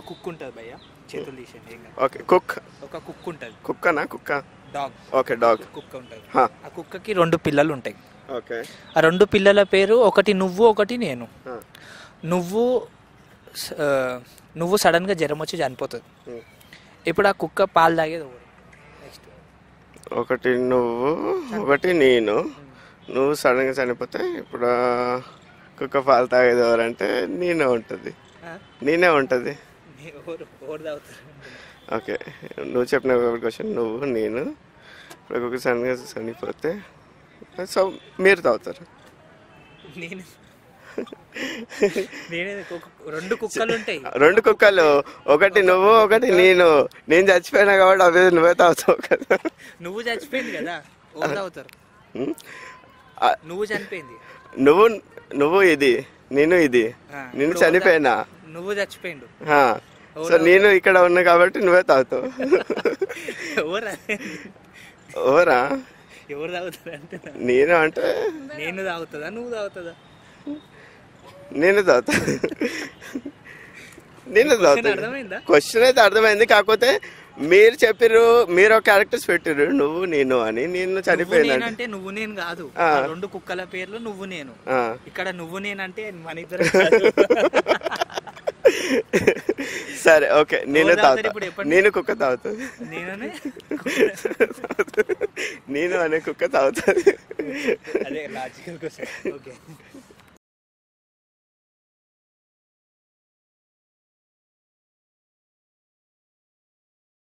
Cook ఉంటుంది భయ్య, చేతులు తీసేయండి ఏం కాదు. Okay cook. ఒక కుక్ ఉంటుంది. కుక్కనా? కుక్క. డాగ్. Okay dog. కుక్క ఉంటుంది. ఆ కుక్కకి 2 పిల్లలు ఉంటాయి. ఓకే. ఆ 2 పిల్లల పేరు ఒకటి నువ్వు, ఒకటి నేను. నువ్వు సడన్గా జ్వరం వచ్చి చనిపోతుంది. ఇప్పుడు ఆ కుక్క పాలు తాగేది నెక్స్ట్. ఒకటి నువ్వు, ఒకటి నేను. నువ్వు సడన్గా చనిపోతే ఇప్పుడు కుక్క పాలు తాగేది ఎవరంటే నేనే ఉంటుంది. నేనే ఉంటుంది. ఓకే, నువ్వు చెప్పిన క్వశ్చన్ నువ్వు నేను. ఇప్పుడు కుక్క సడన్గా చనిపోతే సో మీరు తాగుతారు. నేను 2 కుక్కలు ఉంటాయి. 2 కుక్కలు, ఒకటి నువ్వు, ఒకటి నేను. నేను చచ్చిపోయినా కాబట్టి అవి నువ్వే తాగుతావు కదా. నువ్వు చచ్చిపోయింది కదా, తాగుతారు. నువ్వు చనిపోయింది. నువ్వు ఇది, నేను ఇది. నేను చనిపోయినా, నువ్వు చచ్చిపోయిండు. సో నేను ఇక్కడ ఉన్నా కాబట్టి నువ్వే తాగుతావు. ఓరా ఎవరు తాగుతారు అంటే నేను అంటే నేను తాగుతుందా నువ్వు తాగుతుందా? నేను తాగుతా. నేను తాగుతా. క్వశ్చన్ అయితే అర్థమైంది. కాకపోతే మీరు చెప్పారు, మీరు ఒక క్యారెక్టర్స్ పెట్టారు నువ్వు నేను అని. నేను చనిపోయినా అంటే నువ్వు నేను కాదు. 2 కుక్కల పేర్లు నువ్వు నేను. ఇక్కడ నువ్వు నేనంటే మన ఇద్దరు. సరే ఓకే, నేను తాగుతా. నేను కుక్క తాగుతుంది. నేను అనే కుక్క తాగుతుంది. అదే లాజికల్ క్వశ్చన్. ఓకే.